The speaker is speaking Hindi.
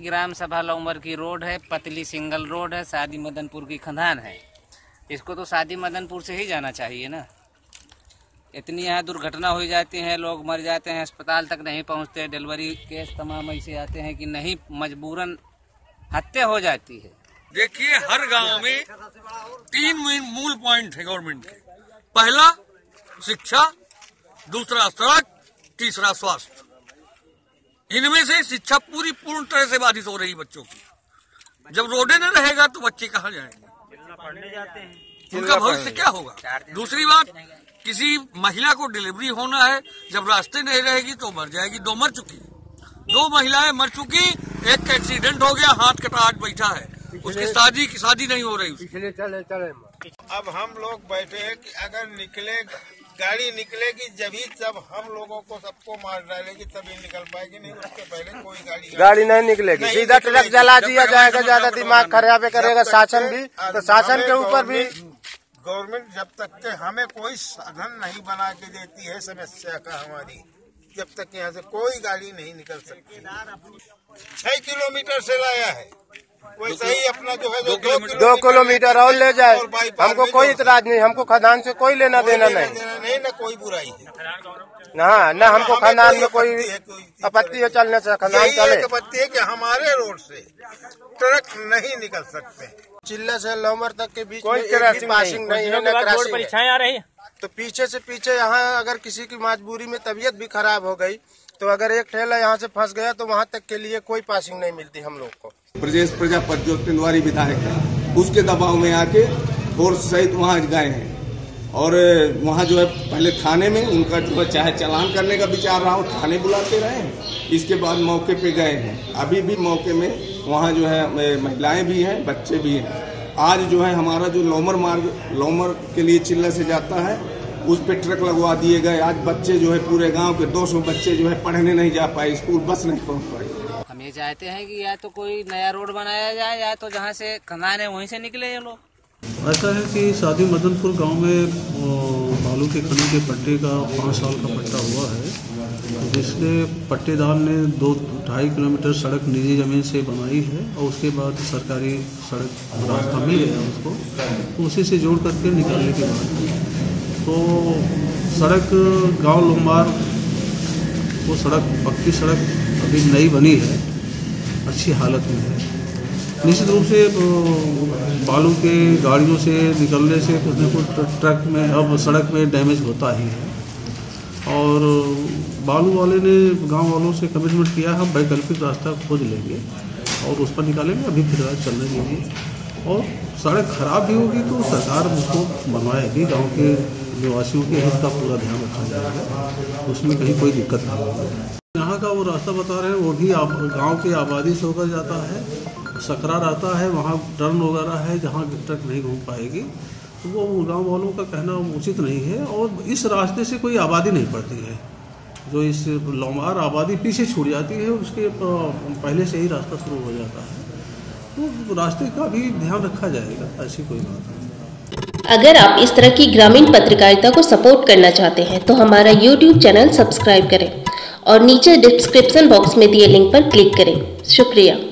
ग्राम सभा लौमर की रोड है, पतली सिंगल रोड है, शादी मदनपुर की खदान है। इसको तो शादी मदनपुर से ही जाना चाहिए ना। इतनी यहाँ दुर्घटना हो जाती है, लोग मर जाते हैं, अस्पताल तक नहीं पहुँचते, डिलीवरी केस तमाम ऐसे आते हैं कि नहीं, मजबूरन हत्या हो जाती है। देखिए, हर गांव में 3 मूल पॉइंट है गवर्नमेंट के। पहला शिक्षा, दूसरा सड़क, तीसरा स्वास्थ्य। इनमें से शिक्षा पूर्ण तरह से बाधित हो रही बच्चों की। जब रोडें न रहेगा तो बच्चे कहाँ जाएंगे, पढ़ने जाते हैं, उनका भविष्य क्या होगा। दूसरी बात, किसी महिला को डिलीवरी होना है, जब रास्ते नहीं रहेगी तो मर जाएगी। 2 मर चुकी, 2 महिलाएं मर चुकी, एक का एक्सीडेंट हो गया, हाथ कटा आज बैठा है, उसकी शादी नहीं हो रही। चले अब हम लोग बैठे हैं कि अगर गाड़ी निकलेगी जब हम लोगों को सबको मार डालेगी तभी निकल पाएगी, नहीं उसके पहले कोई गाड़ी नहीं निकलेगी। सीधा ट्रक जला दिया जाएगा, ज्यादा दिमाग खराब करेगा शासन भी, तो शासन के ऊपर भी गवर्नमेंट जब तक के हमें कोई साधन नहीं बना के देती है समस्या का हमारी, जब तक यहाँ से कोई गाड़ी नहीं निकल सकती। 6 किलोमीटर से लाया है, वैसे ही अपना जो है 2 किलोमीटर और ले जाए, हमको कोई इतराज नहीं, हमको खदान से कोई लेना देना नहीं, न कोई बुराई है, न हमको खदान में कोई आपत्ति है चलने से। खदान चले, आपत्ति है कि हमारे रोड से ट्रक नहीं निकल सकते। चिल्ला से लौमर तक के बीच कोई पासिंग नहीं है, न क्रॉसिंग परीक्षाएं आ रही है। तो पीछे से पीछे यहाँ अगर किसी की मजबूरी में तबीयत भी खराब हो गई तो अगर एक ठेला यहाँ से फंस गया तो वहाँ तक के लिए कोई पासिंग नहीं मिलती हम लोग को। ब्रजेश प्रजापति जो तिंदवारी विधायक है, उसके दबाव में आके फोर्स सहित वहाँ गए हैं और वहाँ जो है पहले थाने में उनका जो है चाहे चालान करने का विचार रहा हो, थाने बुलाते रहे हैं, इसके बाद मौके पे गए हैं। अभी भी मौके में वहाँ जो है महिलाएं भी हैं, बच्चे भी हैं। आज जो है हमारा जो लौमर के लिए चिल्ला से जाता है उस पे ट्रक लगवा दिए गए। आज बच्चे जो है पूरे गांव के 200 बच्चे जो है पढ़ने नहीं जा पाए, स्कूल बस नहीं पहुंच पाई। हम ये चाहते हैं कि या तो कोई नया रोड बनाया जाए या तो जहाँ से खदान है वहीं से निकले ये लोग। ऐसा है कि शादी मदनपुर गांव में बालू के खनन के पट्टे का 5 साल का पट्टा हुआ है, जिसके पट्टेदार ने 2-2.5 किलोमीटर सड़क निजी ज़मीन से बनाई है और उसके बाद सरकारी सड़क रास्ता मिल गया उसको, तो उसी से जोड़ करके निकालने के बाद तो सड़क गांव लुम्बार, वो सड़क पक्की सड़क अभी नई बनी है, अच्छी हालत में है। निश्चित रूप से बालू के गाड़ियों से निकलने से कुछ न कुछ ट्रक में अब सड़क में डैमेज होता ही है और बालू वाले ने गांव वालों से कमिटमेंट किया हम वैकल्पिक रास्ता खोज लेंगे और उस पर निकालेंगे, अभी फिलहाल चलने दीजिए। और सड़क खराब भी होगी तो सरकार उसको बनवाएगी, गांव के निवासियों के हित का पूरा ध्यान रखा जाएगा, उसमें कहीं कोई दिक्कत नहीं होगी। यहाँ का वो रास्ता बता रहे हैं वो भी गांव की आबादी से होकर जाता है, सकरा रहता है, वहाँ टर्न वगैरह है जहाँ ट्रक नहीं घूम पाएगी, तो वो गांव वालों का कहना उचित नहीं है। और इस रास्ते से कोई आबादी नहीं पड़ती है, जो इस लौमार आबादी पीछे छूट जाती है, उसके पहले से ही रास्ता शुरू हो जाता है, तो रास्ते का भी ध्यान रखा जाएगा, ऐसी कोई बात नहीं। अगर आप इस तरह की ग्रामीण पत्रकारिता को सपोर्ट करना चाहते हैं तो हमारा YouTube चैनल सब्सक्राइब करें और नीचे डिस्क्रिप्शन बॉक्स में दिए लिंक पर क्लिक करें। शुक्रिया।